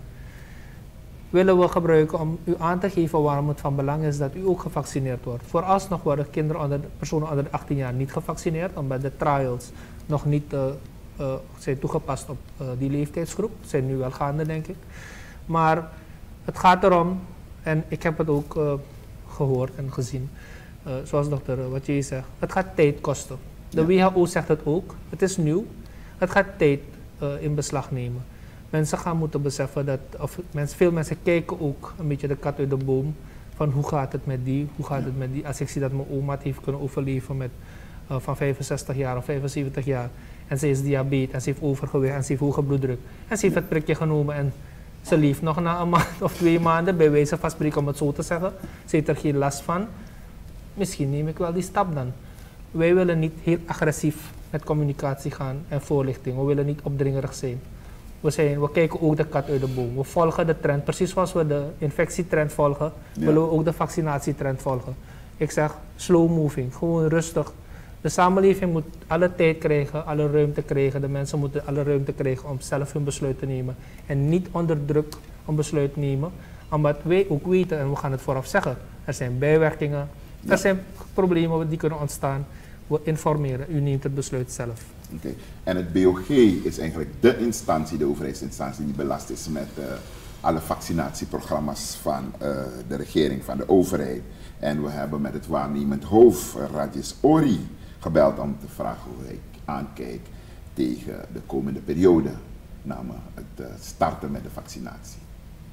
Willen we gebruiken om u aan te geven waarom het van belang is dat u ook gevaccineerd wordt. Vooralsnog worden personen onder de 18 jaar niet gevaccineerd, omdat de trials nog niet zijn toegepast op die leeftijdsgroep. Ze zijn nu wel gaande, denk ik. Maar het gaat erom, en ik heb het ook gehoord en gezien, zoals dokter Wattier zegt, het gaat tijd kosten. De WHO zegt het ook, het is nieuw, het gaat tijd in beslag nemen. Mensen gaan moeten beseffen dat, veel mensen kijken ook een beetje de kat uit de boom, van hoe gaat het met die, hoe gaat het met die. Als ik zie dat mijn oma het heeft kunnen overleven met van 65 jaar of 75 jaar, en ze is diabetes, en ze heeft overgewicht, en ze heeft hoge bloeddruk, en ze heeft het prikje genomen en ze leeft nog na een maand of 2 maanden, bij wijze van spreken om het zo te zeggen. Ze heeft er geen last van. Misschien neem ik wel die stap dan. Wij willen niet heel agressief met communicatie gaan en voorlichting. We willen niet opdringerig zijn. We kijken ook de kat uit de boom. We volgen de trend. Precies zoals we de infectietrend volgen, willen we ook de vaccinatietrend volgen. Ik zeg slow moving, gewoon rustig. De samenleving moet alle tijd krijgen, alle ruimte krijgen. De mensen moeten alle ruimte krijgen om zelf hun besluit te nemen. En niet onder druk een besluit nemen. Omdat wij ook weten, en we gaan het vooraf zeggen, er zijn bijwerkingen, er zijn problemen die kunnen ontstaan. We informeren, u neemt het besluit zelf. Okay. En het BOG is eigenlijk de instantie, de overheidsinstantie die belast is met alle vaccinatieprogramma's van de regering, van de overheid. En we hebben met het waarnemend hoofd, Rajesh Ori, gebeld om te vragen hoe hij aankijkt tegen de komende periode, namelijk het starten met de vaccinatie.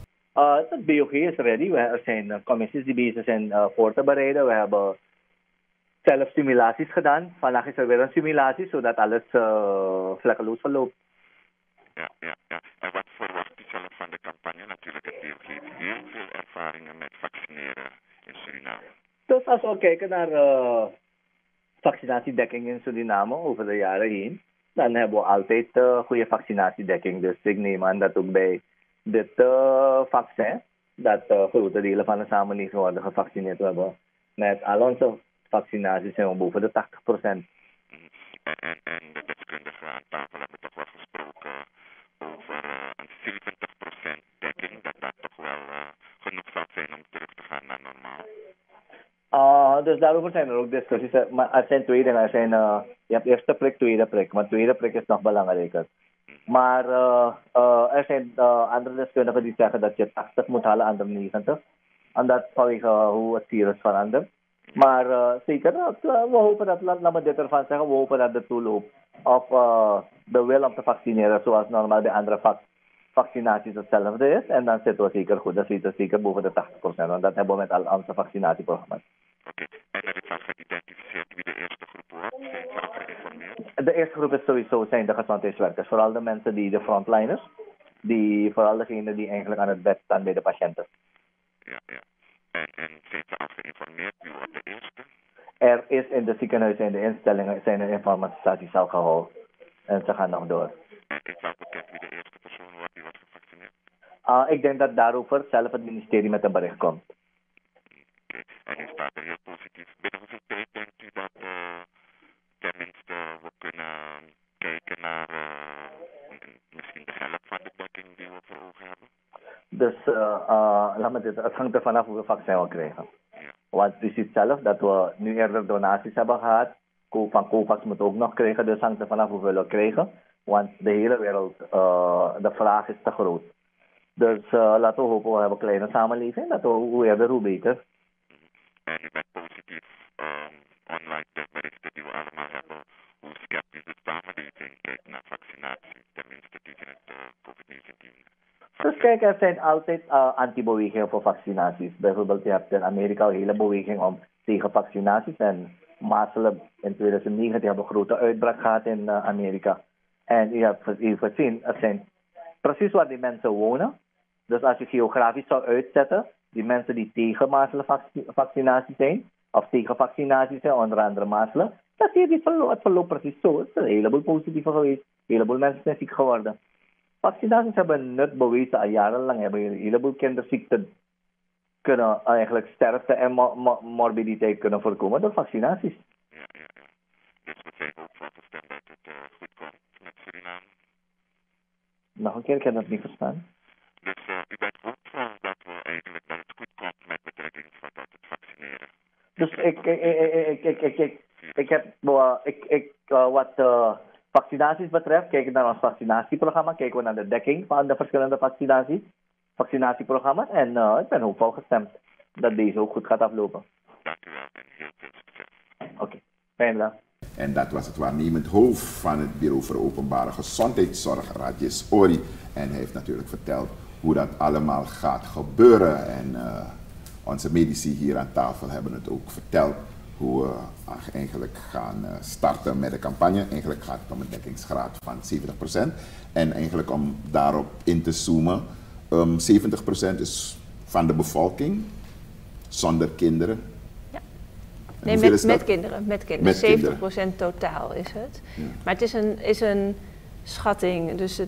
Het BOG is ready. Er zijn commissies die bezig zijn voor te bereiden. We hebben zelf simulaties gedaan. Vandaag is er weer een simulatie, zodat alles vlekkeloos verloopt. Ja. En wat verwacht u zelf van de campagne? Natuurlijk, het BOG heeft heel veel ervaringen met vaccineren in Suriname. Dus als we kijken naar vaccinatiedekking in Suriname over de jaren heen, dan hebben we altijd goede vaccinatiedekking. Dus ik neem aan dat ook bij dit vaccin, dat grote delen van de samenleving worden gevaccineerd. We hebben met al onze vaccinaties zijn we boven de 80%. En de deskundigen aan tafel hebben toch wel gesproken over een 70% dekking, dat toch wel genoeg zal zijn om terug te gaan naar normaal. Dus daarover zijn er ook discussies. Maar er zijn 2 dingen. Je hebt eerste prik, tweede prik. Maar tweede prik is nog belangrijker. Maar er zijn andere deskundigen die zeggen dat je 80 moet halen aan de 90. En dat vanwege hoe het virus verandert. Maar zeker, we hopen dat, laat me dit ervan zeggen, we hopen dat de toeloop of de wil om te vaccineren zoals normaal bij andere vaccinaties hetzelfde is. En dan zitten we zeker goed. Dan zitten we zeker boven de 80%. Want dat hebben we met al onze vaccinatieprogramma's. Oké. En er is al geïdentificeerd wie de eerste groep wordt? Zijn ze al geïnformeerd? De eerste groep is sowieso zijn de gezondheidswerkers. Vooral de mensen die de frontliners. Vooral degenen die eigenlijk aan het bed staan bij de patiënten. Ja, ja. En zijn ze al geïnformeerd wie wordt de eerste? Er is in de ziekenhuizen en de instellingen zijn er informatiestaties al gehouden. En ze gaan nog door. En is al bekend wie de eerste persoon wordt die wordt gevaccineerd? Ik denk dat daarover zelf het ministerie met een bericht komt. Oké. En u staat er heel positief. Binnen hoeveel tijd denkt u dat tenminste we kunnen kijken naar misschien de helft van de dekking die we voor ogen hebben? Dus laat me dit, het hangt er vanaf hoeveel vaccin we krijgen. Ja. Want u ziet zelf dat we nu eerder donaties hebben gehad. Van COVAX moeten we ook nog krijgen, dus hangt er vanaf hoeveel we krijgen. Want de hele wereld, de vraag is te groot. Dus laten we hopen, we hebben een kleine samenleving. Dat we hoe eerder, hoe beter. En u bent positief online berichten die we allemaal hebben. Hoe sceptisch de samenleving kijkt naar vaccinatie, tenminste tegen het COVID-19. Dus kijk, er zijn altijd anti-bewegingen voor vaccinaties. Bijvoorbeeld, je hebt in Amerika een hele beweging om tegen vaccinaties. En mazelen in 2019 hebben een grote uitbraak gehad in Amerika. En u hebt gezien, het zijn precies waar die mensen wonen. Dus als je geografisch zou uitzetten, die mensen die tegen mazelenvaccinatie zijn, of tegen vaccinatie zijn, onder andere mazelen, dan zie je het verloopt precies zo. Het is een heleboel positieve geweest. Een heleboel mensen zijn ziek geworden. Vaccinaties hebben nut bewezen al jarenlang. Hebben een heleboel kinderziekten kunnen eigenlijk sterfte en morbiditeit kunnen voorkomen door vaccinaties. Ja, ja, ja. Dus we zijn hoopvol gestemd dat het goed komt met Suriname. Nog een keer, ik heb dat niet verstaan. Dus u bent hoopvol dat we eigenlijk dat het goed komt met betrekking tot het vaccineren. Dus wat vaccinaties betreft, kijken we naar ons vaccinatieprogramma, kijken we naar de dekking van de verschillende vaccinatieprogramma's. En ik ben hoopvol gestemd dat deze ook goed gaat aflopen. Dank u wel en heel veel succes. Oké, fijne dag. En dat was het waarnemend hoofd van het Bureau voor Openbare Gezondheidszorg, Rajesh Ori. En hij heeft natuurlijk verteld hoe dat allemaal gaat gebeuren. En onze medici hier aan tafel hebben het ook verteld hoe we eigenlijk gaan starten met de campagne. Eigenlijk gaat het om een dekkingsgraad van 70%. En eigenlijk om daarop in te zoomen, 70% is van de bevolking zonder kinderen. Nee, met kinderen. Met kinderen. 70% totaal is het. Ja. Maar het is een schatting. Dus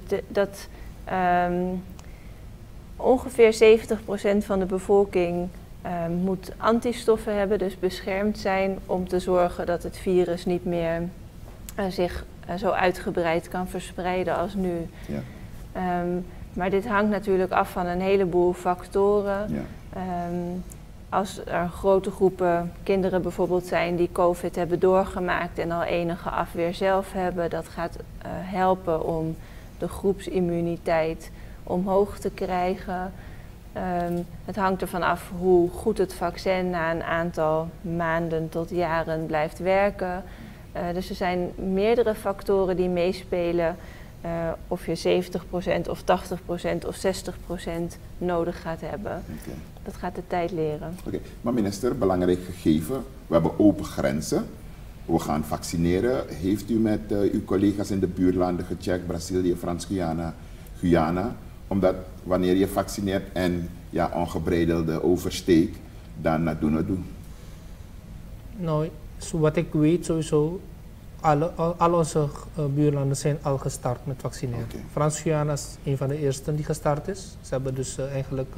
ongeveer 70% van de bevolking moet antistoffen hebben, dus beschermd zijn om te zorgen dat het virus niet meer zich zo uitgebreid kan verspreiden als nu. Ja. Maar dit hangt natuurlijk af van een heleboel factoren. Ja. Als er grote groepen kinderen bijvoorbeeld zijn die COVID hebben doorgemaakt en al enige afweer zelf hebben, dat gaat helpen om de groepsimmuniteit omhoog te krijgen. Het hangt ervan af hoe goed het vaccin na een aantal maanden tot jaren blijft werken. Dus er zijn meerdere factoren die meespelen of je 70% of 80% of 60% nodig gaat hebben. Okay. Dat gaat de tijd leren. Okay. Maar minister, belangrijk gegeven, we hebben open grenzen. We gaan vaccineren. Heeft u met uw collega's in de buurlanden gecheckt, Brazilië, Frans-Guyana? Omdat wanneer je vaccineert en ongebreidelde oversteek, dan doen we doen. Nou, wat ik weet sowieso, al onze buurlanden zijn al gestart met vaccineren. Okay. Frans-Guyana is een van de eersten die gestart is. Ze hebben dus eigenlijk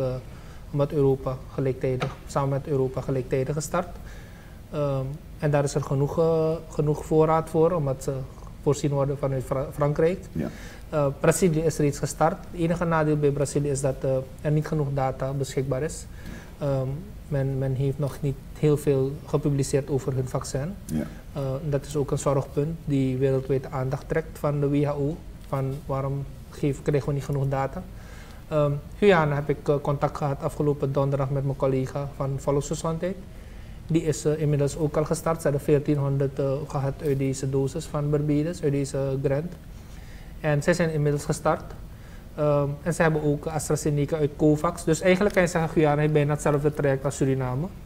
samen met Europa gelijktijdig gestart. En daar is er genoeg voorraad voor, omdat ze voorzien worden vanuit Frankrijk. Ja. Brazilië is reeds gestart. Het enige nadeel bij Brazilië is dat er niet genoeg data beschikbaar is. Men heeft nog niet heel veel gepubliceerd over hun vaccin. Ja. Dat is ook een zorgpunt die wereldwijd aandacht trekt van de WHO. Van waarom krijgen we niet genoeg data? Guyana heb ik contact gehad afgelopen donderdag met mijn collega van Volksgezondheid. Die is inmiddels ook al gestart. Ze hadden 1400 gehad uit deze dosis van Barbados, uit deze grant. En zij zijn inmiddels gestart. En ze hebben ook AstraZeneca uit COVAX. Dus eigenlijk kan je zeggen, Guyana heeft bijna hetzelfde traject als Suriname.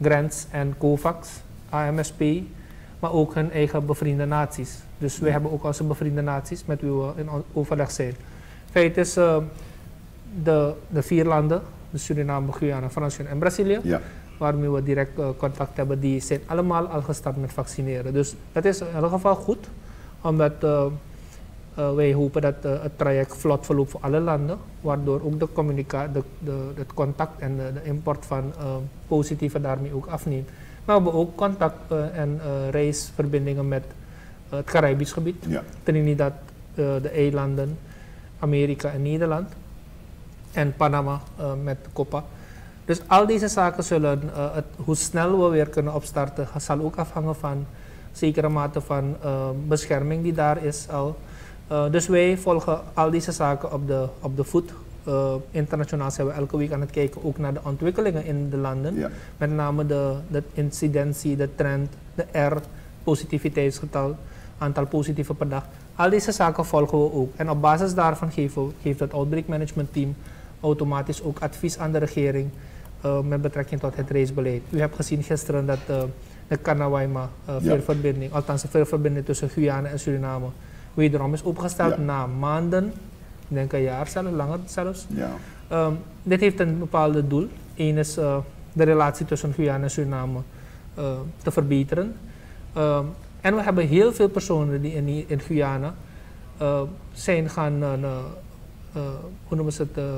grants en COVAX, AMSP, maar ook hun eigen bevriende naties. Dus wij hebben ook onze bevriende naties met wie we in overleg zijn. Feit is, de 4 landen, de Suriname, Guyana, Frankrijk en Brazilië, waarmee we direct contact hebben, die zijn allemaal al gestart met vaccineren. Dus dat is in ieder geval goed, omdat wij hopen dat het traject vlot verloopt voor alle landen, waardoor ook het contact en de import van positieven daarmee ook afneemt. Maar we hebben ook contact en reisverbindingen met het Caribisch gebied, Trinidad, de eilanden, Amerika en Nederland en Panama met Copa. Dus al deze zaken zullen, hoe snel we weer kunnen opstarten, zal ook afhangen van zekere mate van bescherming die daar is al. Dus wij volgen al deze zaken op de voet. Internationaal zijn we elke week aan het kijken ook naar de ontwikkelingen in de landen. Met name de incidentie, de trend, de positiviteitsgetal, aantal positieve per dag. Al deze zaken volgen we ook. En op basis daarvan geeft het Outbreak Management Team automatisch ook advies aan de regering met betrekking tot het reisbeleid. U hebt gezien gisteren dat de Kanawaima veerverbinding, althans de veerverbinding tussen Guyana en Suriname, wederom is opgesteld na maanden, ik denk een jaar zelfs, langer zelfs. Dit heeft een bepaald doel. Eén is de relatie tussen Guyana en Suriname te verbeteren. En we hebben heel veel personen die in Guyana zijn gaan, hoe noemen ze het,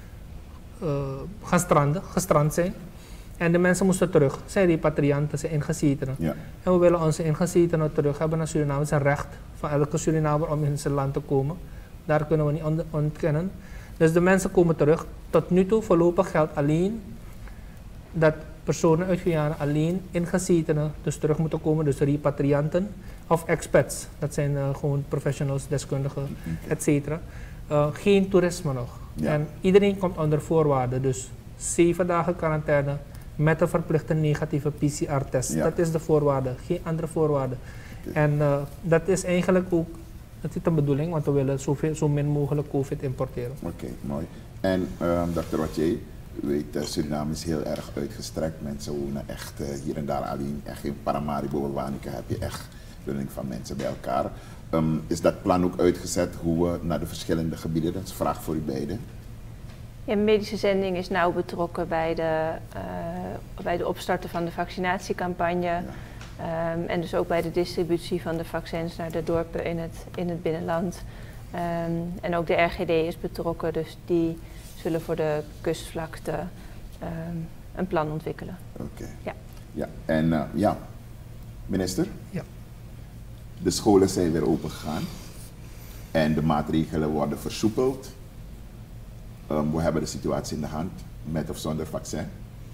gaan gestrand zijn. En de mensen moesten terug. Zijn repatrianten, zijn ingezetenen. En we willen onze ingezetenen terug hebben naar Suriname. Het is een recht van elke Surinamer om in zijn land te komen. Daar kunnen we niet ontkennen. Dus de mensen komen terug. Tot nu toe voorlopig geldt alleen dat personen uit Guyana alleen ingezetenen dus terug moeten komen. Dus repatrianten of expats. Dat zijn gewoon professionals, deskundigen, etc. Geen toerisme nog. En iedereen komt onder voorwaarden. Dus 7 dagen quarantaine met een verplichte negatieve PCR-test. Dat is de voorwaarde, geen andere voorwaarden. En dat is eigenlijk ook, dat is de bedoeling, want we willen zo min mogelijk COVID importeren. Oké, mooi. En Dr. Wattier, u weet, Suriname is heel erg uitgestrekt. Mensen wonen echt hier en daar alleen. Echt in Paramaribo, Wanica heb je echt vulling van mensen bij elkaar. Is dat plan ook uitgezet hoe we naar de verschillende gebieden, dat is een vraag voor u beiden. Ja, de medische zending is nauw betrokken bij de opstarten van de vaccinatiecampagne. En dus ook bij de distributie van de vaccins naar de dorpen in het binnenland. En ook de RGD is betrokken, dus die zullen voor de kustvlakte een plan ontwikkelen. Oké. En minister? Ja. De scholen zijn weer open gegaan en de maatregelen worden versoepeld. We hebben de situatie in de hand, met of zonder vaccin.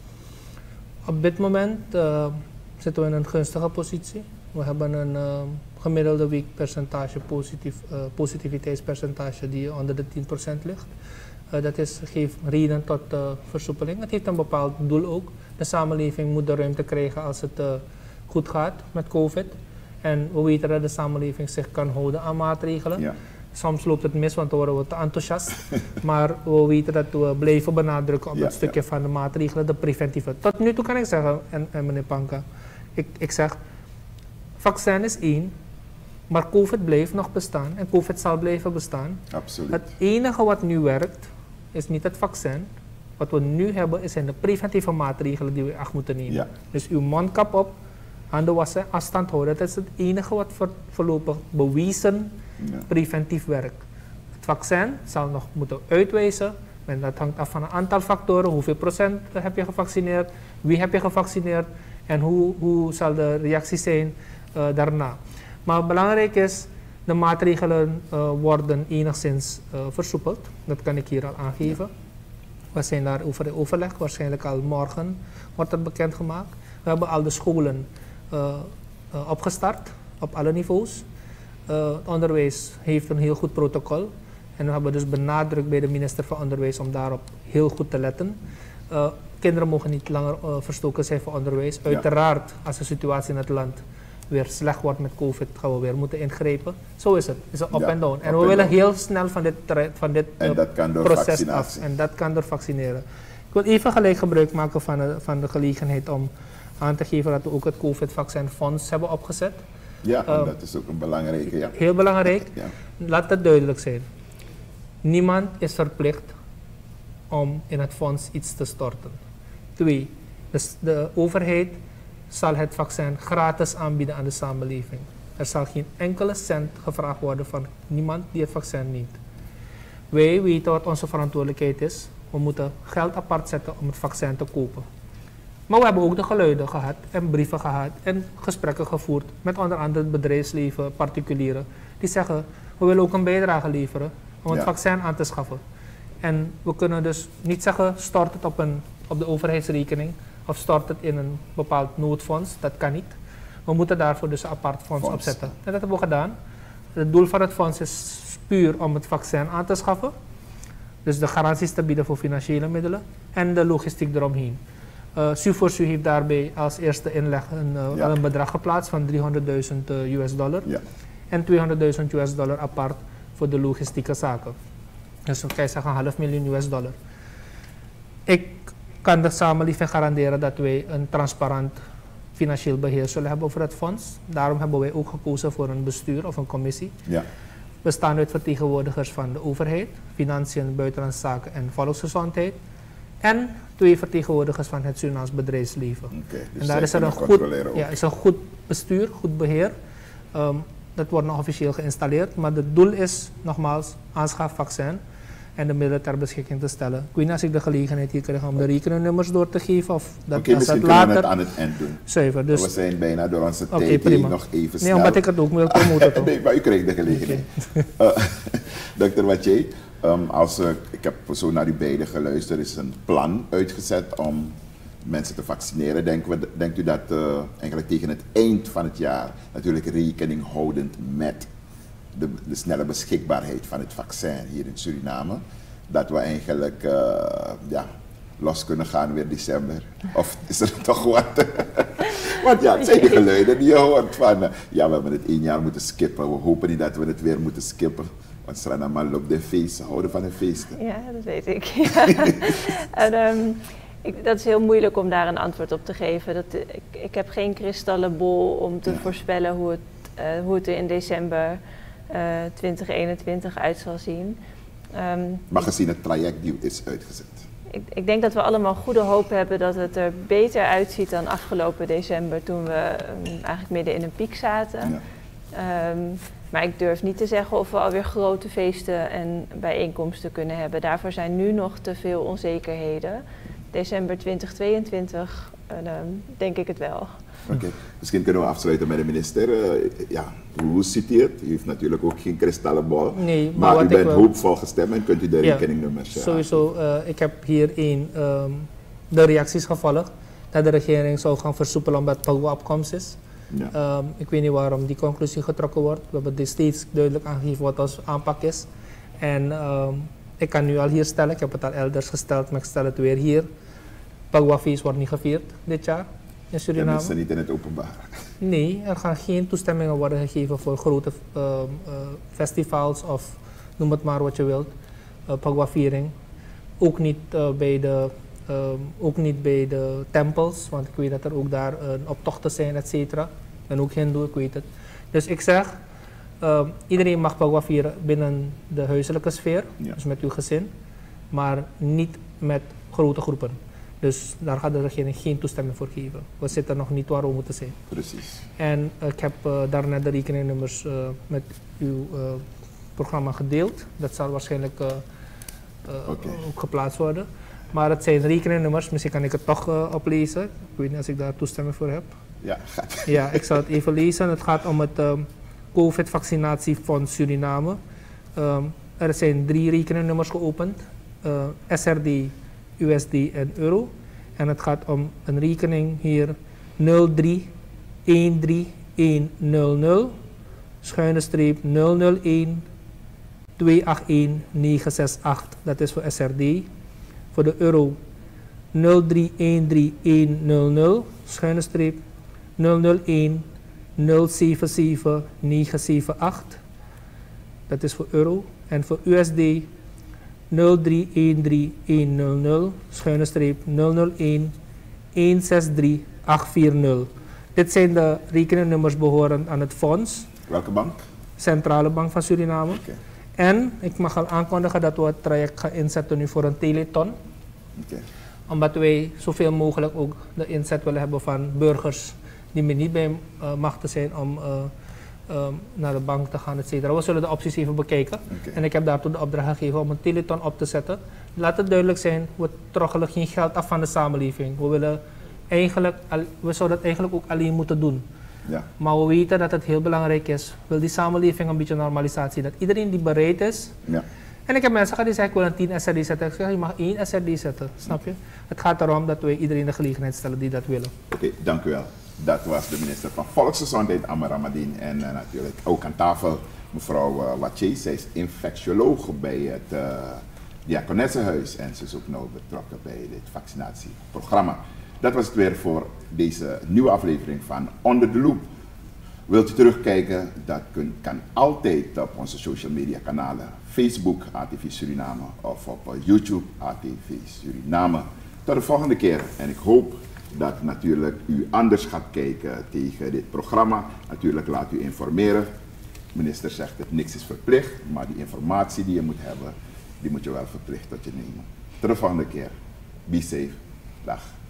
Op dit moment zitten we in een gunstige positie. We hebben een gemiddelde weekpercentage positiviteitspercentage die onder de 10% ligt. Dat geeft reden tot versoepeling. Het heeft een bepaald doel ook. De samenleving moet de ruimte krijgen als het goed gaat met COVID. En we weten dat de samenleving zich kan houden aan maatregelen. Soms loopt het mis, want dan worden we te enthousiast. Maar we weten dat we blijven benadrukken op dat stukje van de maatregelen, de preventieve. Tot nu toe kan ik zeggen, en meneer Panka, ik zeg, vaccin is 1, maar COVID blijft nog bestaan en COVID zal blijven bestaan. Absoluut. Het enige wat nu werkt, is niet het vaccin. Wat we nu hebben, zijn de preventieve maatregelen die we echt moeten nemen. Dus uw mondkap op, handen wassen, afstand houden. Dat is het enige wat voorlopig bewezen preventief werkt. Het vaccin zal nog moeten uitwijzen. En dat hangt af van een aantal factoren. Hoeveel procent heb je gevaccineerd? Wie heb je gevaccineerd? En hoe zal de reactie zijn daarna? Maar belangrijk is, de maatregelen worden enigszins versoepeld. Dat kan ik hier al aangeven. We zijn daarover in overleg. Waarschijnlijk al morgen wordt dat bekendgemaakt. We hebben al de scholen opgestart op alle niveaus. Het onderwijs heeft een heel goed protocol. En we hebben dus benadrukt bij de minister van Onderwijs om daarop heel goed te letten. Kinderen mogen niet langer verstoken zijn voor onderwijs. Uiteraard, als de situatie in het land weer slecht wordt met COVID, gaan we weer moeten ingrijpen. Zo is het. Het is een up en down. En we willen heel snel van dit proces af. En dat kan door vaccineren. Ik wil even gelijk gebruik maken van de gelegenheid om aan te geven dat we ook het COVID-vaccinfonds hebben opgezet. Ja, en dat is ook een belangrijke, ja. Heel belangrijk. Ja. Laat het duidelijk zijn. Niemand is verplicht om in het fonds iets te storten. 2. Dus de overheid zal het vaccin gratis aanbieden aan de samenleving. Er zal geen enkele cent gevraagd worden van niemand die het vaccin neemt. Wij weten wat onze verantwoordelijkheid is. We moeten geld apart zetten om het vaccin te kopen. Maar we hebben ook de geluiden gehad en brieven gehad en gesprekken gevoerd met onder andere het bedrijfsleven, particulieren. Die zeggen, we willen ook een bijdrage leveren om het vaccin aan te schaffen. En we kunnen dus niet zeggen, stort het op de overheidsrekening of stort het in een bepaald noodfonds. Dat kan niet. We moeten daarvoor dus een apart fonds opzetten. En dat hebben we gedaan. Het doel van het fonds is puur om het vaccin aan te schaffen. Dus de garanties te bieden voor financiële middelen en de logistiek eromheen. Suforsu heeft daarbij als eerste inleg een bedrag geplaatst van $300.000 US. En $200.000 apart voor de logistieke zaken. Dus dan kan je zeggen $500.000 US. Ik kan de samenleving garanderen dat wij een transparant financieel beheer zullen hebben over het fonds. Daarom hebben wij ook gekozen voor een bestuur of een commissie. Ja. Bestaande uit vertegenwoordigers van de overheid, financiën, buitenlandse zaken en volksgezondheid. En 2 vertegenwoordigers van het Surinaams bedrijfsleven. Dus en daar is er een goed bestuur, goed beheer. Dat wordt nog officieel geïnstalleerd. Maar het doel is nogmaals aanschaf vaccin en de middelen ter beschikking te stellen. Ik weet niet als ik de gelegenheid hier krijg om de rekeningnummers door te geven. Of dat misschien kunnen we het aan het eind doen. Zuiver. Dus we zijn bijna door onze tijd nog even snel. Nee, omdat ik het ook wil promoten. Nee, maar u krijgt de gelegenheid. Dr. Wattier, ik heb zo naar u beiden geluisterd. Er is een plan uitgezet om mensen te vaccineren. Denkt u dat eigenlijk tegen het eind van het jaar, natuurlijk rekening houdend met de snelle beschikbaarheid van het vaccin hier in Suriname, dat we eigenlijk los kunnen gaan weer december? Of is er toch wat? Want ja, het zijn die geluiden die je hoort van, we hebben het 1 jaar moeten skippen. We hopen niet dat we het weer moeten skippen. Want Suriname loopt de feesten, houden van de feesten. Ja, dat weet ik. En, dat is heel moeilijk om daar een antwoord op te geven. Ik heb geen kristallenbol om te voorspellen hoe het er in december 2021 uit zal zien. Maar gezien het traject die is uitgezet. Ik denk dat we allemaal goede hoop hebben dat het er beter uitziet dan afgelopen december, toen we eigenlijk midden in een piek zaten. Ja. Maar ik durf niet te zeggen of we alweer grote feesten en bijeenkomsten kunnen hebben. Daarvoor zijn nu nog te veel onzekerheden. December 2022 denk ik het wel. Oké. Misschien kunnen we afsluiten met de minister. Hoe ziet u het? U heeft natuurlijk ook geen kristallenbol. Nee, maar u bent hoopvol gestemd en kunt u de rekeningnummers sowieso. Ik heb hier de reacties gevolgd dat de regering zou gaan versoepelen omdat PAGWA opkomst is. Ja. Ik weet niet waarom die conclusie getrokken wordt. We hebben dit steeds duidelijk aangegeven wat onze aanpak is. En ik kan nu al hier stellen, ik heb het al elders gesteld, maar ik stel het weer hier. PAGWA-feest wordt niet gevierd dit jaar in Suriname. Tenminste niet in het openbaar. Nee, er gaan geen toestemmingen worden gegeven voor grote festivals of noem het maar wat je wilt. PAGWA-viering. Ook niet bij de tempels, want ik weet dat er ook daar optochten zijn, et cetera. Ik ben ook hindoe, ik weet het. Dus ik zeg, iedereen mag PAGWA vieren binnen de huiselijke sfeer, dus met uw gezin, maar niet met grote groepen. Dus daar gaat de regering geen toestemming voor geven. We zitten nog niet waar we moeten zijn. Precies. En ik heb daarnet de rekeningnummers met uw programma gedeeld. Dat zal waarschijnlijk ook geplaatst worden. Maar het zijn rekeningnummers, misschien kan ik het toch oplezen. Ik weet niet als ik daar toestemming voor heb. Ja, gaat. Ja, ik zal het even lezen. Het gaat om het COVID-vaccinatiefonds Suriname. Er zijn 3 rekeningnummers geopend. SRD, USD en euro. En het gaat om een rekening hier 0313100 -001 281 968. Dat is voor SRD. Voor de euro 0313100 -001 077 978. Dat is voor euro. En voor USD 0313100 -001 163 840. Dit zijn de rekeningnummers behorend aan het fonds. Welke bank? Centrale Bank van Suriname. Oké. En ik mag al aankondigen dat we het traject gaan inzetten nu voor een teleton. Oké. Omdat wij zoveel mogelijk ook de inzet willen hebben van burgers die me niet bij machten zijn om naar de bank te gaan, et cetera. We zullen de opties even bekijken. Oké. En ik heb daartoe de opdracht gegeven om een teleton op te zetten. Laat het duidelijk zijn, we troggelen geen geld af van de samenleving. We zouden het eigenlijk ook alleen moeten doen. Ja. Maar we weten dat het heel belangrijk is. Wil die samenleving een beetje normalisatie? Dat iedereen die bereid is. Ja. En ik heb mensen gehad die zeggen, ik wil een 10 SRD zetten. Ik zeg, je mag 1 SRD zetten. Snap je? Het gaat erom dat we iedereen de gelegenheid stellen die dat willen. Oké, dank u wel. Dat was de minister van Volksgezondheid, Amar Ramadien. En natuurlijk ook aan tafel mevrouw Watje. Zij is infectioloog bij het Diakonessenhuis. En ze is ook nauw betrokken bij dit vaccinatieprogramma. Dat was het weer voor deze nieuwe aflevering van Onder de Loep. Wilt u terugkijken? Dat kan altijd op onze social media kanalen. Facebook, ATV Suriname, of op YouTube, ATV Suriname. Tot de volgende keer. En ik hoop dat natuurlijk u anders gaat kijken tegen dit programma. Natuurlijk laat u informeren. De minister zegt dat niks is verplicht, maar die informatie die je moet hebben, die moet je wel verplicht tot je nemen. Tot de volgende keer. Be safe. Dag.